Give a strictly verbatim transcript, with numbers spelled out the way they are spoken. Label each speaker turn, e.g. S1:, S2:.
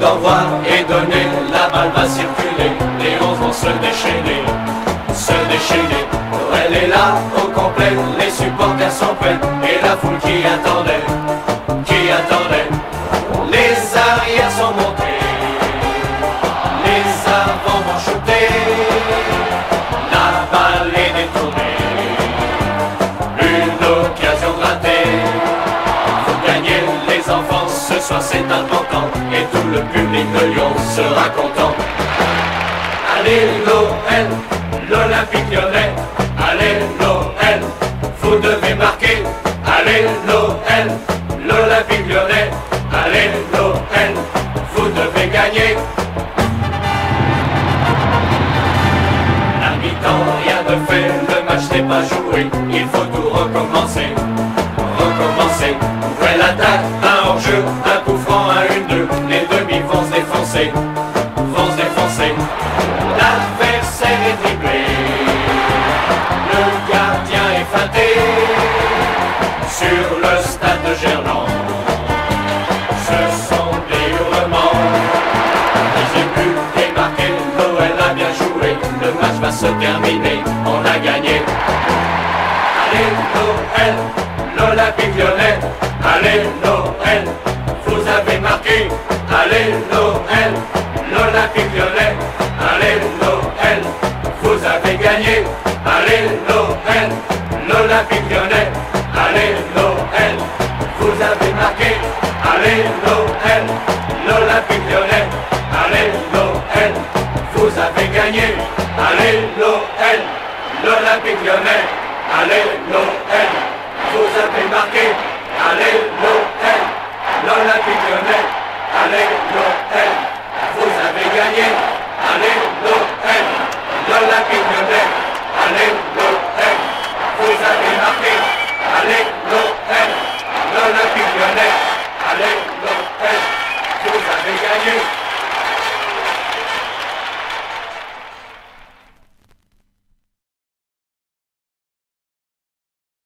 S1: d'envoi est donné, la balle va circuler, les onze vont se déchaîner, se déchaîner. Noël est là au complet, les supporters sont prêts, et la foule qui attendait, qui attendait. Les arrières sont montés, les avants vont shooter, la balle est détournée, une occasion ratée. Faut gagner les enfants, ce soir c'est important, et tout le public de Lyon sera content. Allez Noël, l'Olympique lyonnais, allez Noël, vous devez marquer. Allez Noël, l'Olympique lyonnais, allez Noël, vous devez gagner. La mi-temps, rien de fait, le match n'est pas joué, il faut tout recommencer, recommencer. Nouvelle attaque, un hors-jeu, un coup franc, un une deux, les demi vont se défoncer, vont se défoncer. L'adversaire est dribblé, le gardien est feinté, sur le stade de Gerland, ce sont des hurlements. Deuxième but est marqué, Noël a bien joué, le match va se terminer, on a gagné. Allez Noël, l'Olympique lyonnais, allez Noël, vous avez marqué, allez Noël.